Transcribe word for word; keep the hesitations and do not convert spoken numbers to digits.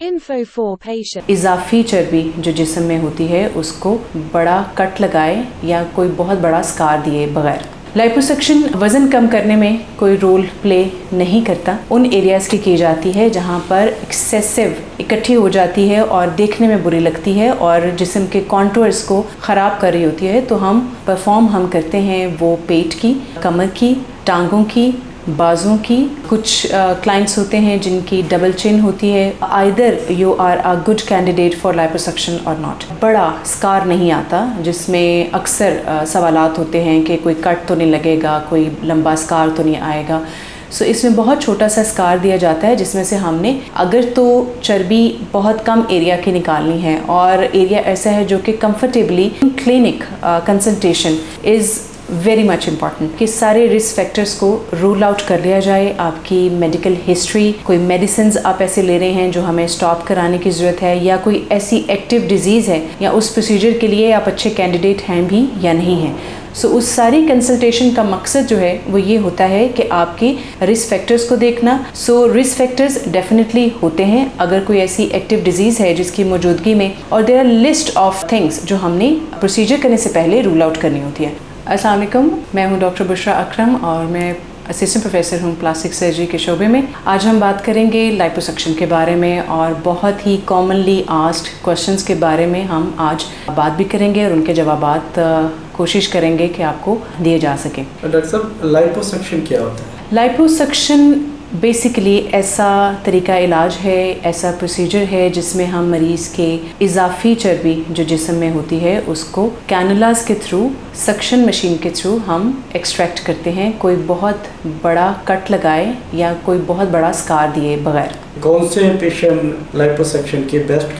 Info for patient. इजाफी चर्बी जो जिस्म में होती है उसको बड़ा कट लगाए या कोई बहुत बड़ा स्कार दिए बगैर। लाइपोसक्शन वज़न कम करने में कोई रोल प्ले नहीं करता। उन एरियाज़ की की जाती है जहाँ पर एक्सेसिव इकट्ठी हो जाती है और देखने में बुरी लगती है और जिस्म के कॉन्टूर्स को ख़राब कर रही होती है, तो हम परफॉर्म हम करते हैं वो पेट की, कमर की, टांगों की, बाजों की। कुछ क्लाइंट्स uh, होते हैं जिनकी डबल चिन होती है। Either you are a good candidate for liposuction और नॉट। बड़ा स्कार नहीं आता जिसमें अक्सर uh, सवालात होते हैं कि कोई कट तो नहीं लगेगा, कोई लंबा स्कार तो नहीं आएगा। सो so, इसमें बहुत छोटा सा स्कार दिया जाता है जिसमें से हमने अगर तो चर्बी बहुत कम एरिया की निकालनी है और एरिया ऐसा है जो कि comfortably clinic consultation is very much important कि सारे रिस्क फैक्टर्स को रूल आउट कर लिया जाए। आपकी मेडिकल हिस्ट्री, कोई मेडिसिन आप ऐसे ले रहे हैं जो हमें स्टॉप कराने की ज़रूरत है, या कोई ऐसी एक्टिव डिजीज़ है या उस प्रोसीजर के लिए आप अच्छे कैंडिडेट हैं भी या नहीं हैं। सो so, उस सारी कंसल्टेशन का मकसद जो है वो ये होता है कि आपके रिस्क फैक्टर्स को देखना। सो रिस्क फैक्टर्स डेफिनेटली होते हैं अगर कोई ऐसी एक्टिव डिजीज़ है जिसकी मौजूदगी में, और there are list of things जो हमने प्रोसीजर करने से पहले रूल आउट करनी होती है। अस्सलाम वालेकुम, मैं हूं डॉक्टर बुशरा अकरम और मैं असिस्टेंट प्रोफेसर हूं प्लास्टिक सर्जरी के शोबे में। आज हम बात करेंगे लाइपोसक्शन के बारे में और बहुत ही कॉमनली आस्क्ड क्वेश्चंस के बारे में हम आज बात भी करेंगे और उनके जवाबात कोशिश करेंगे कि आपको दिए जा सकें। डॉक्टर साहब, लाइपोसक्शन क्या होता है? लाइपोसक्शन बेसिकली ऐसा तरीका इलाज है, ऐसा प्रोसीजर है जिसमें हम मरीज़ के इजाफी चर्बी जो जिस्म में होती है उसको कैनुलास के थ्रू, सक्शन मशीन के थ्रू हम एक्सट्रैक्ट करते हैं, कोई बहुत बड़ा कट लगाए या कोई बहुत बड़ा स्कार दिए बगैर। कौन से पेशेंट लाइपोसक्शन के बेस्ट